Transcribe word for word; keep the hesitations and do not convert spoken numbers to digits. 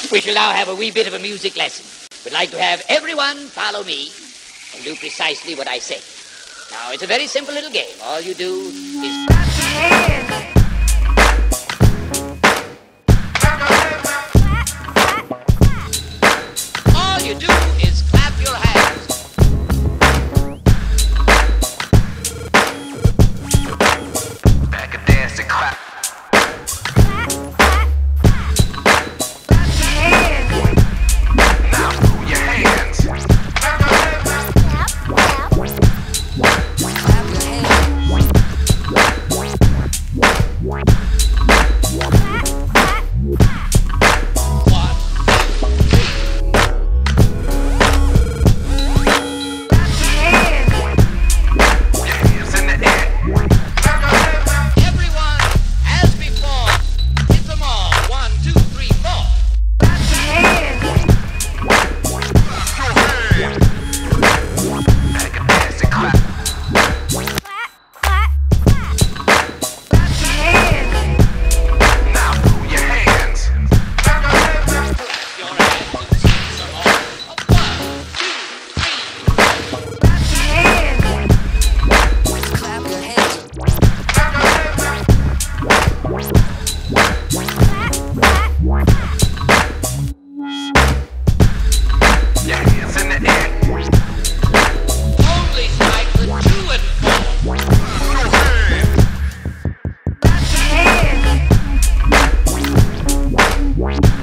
We shall now have a wee bit of a music lesson. We'd like to have everyone follow me and do precisely what I say. Now, it's a very simple little game. All you do is clap your hands. All you do is clap your hands. Back a dance and clap. One.